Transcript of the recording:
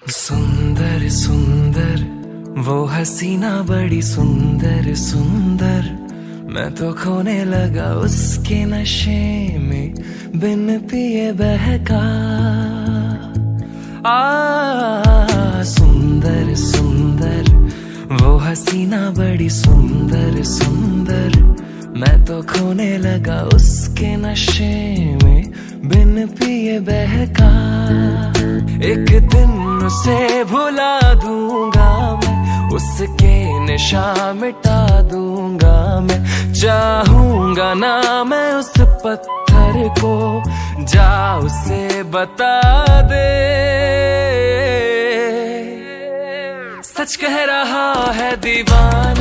सुंदर सुंदर वो हसीना बड़ी सुंदर सुंदर, मैं तो खोने लगा उसके नशे में बिन पिए बहका। सुंदर सुंदर वो हसीना बड़ी सुंदर सुंदर, मैं तो खोने लगा उसके नशे में बिन पिए बहका। एक दिन उसे भुला दूंगा मैं, उसके निशान मिटा दूंगा मैं। चाहूंगा ना मैं उस पत्थर को, जा उसे बता दे। सच कह रहा है दीवाना,